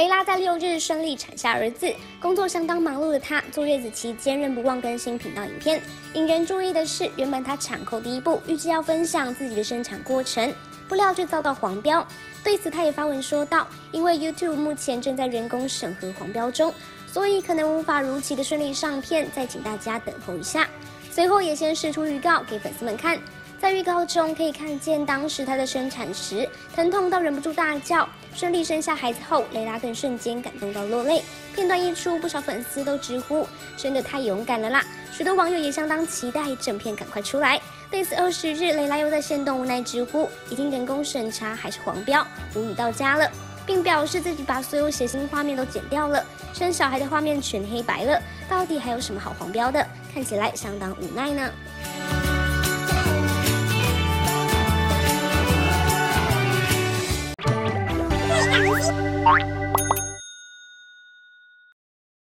雷拉在6日顺利产下儿子，工作相当忙碌的她，坐月子期间仍不忘更新频道影片。引人注意的是，原本她产后第一步预计要分享自己的生产过程，不料却遭到黄标。对此，她也发文说道：“因为 YouTube 目前正在人工审核黄标中，所以可能无法如期的顺利上片，再请大家等候一下。”随后也先释出预告给粉丝们看。在预告中可以看见，当时她在生产时疼痛到忍不住大叫。顺利生下孩子后，雷拉更瞬间感动到落泪。片段一出，不少粉丝都直呼真的太勇敢了啦！许多网友也相当期待整片赶快出来。对此，20日雷拉又在限动无奈直呼，已经人工审查还是黄标，无语到家了，并表示自己把所有血腥画面都剪掉了，生小孩的画面全黑白了，到底还有什么好黄标的？看起来相当无奈呢。 Bye.